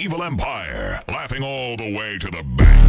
Evil Empire, laughing all the way to the bank.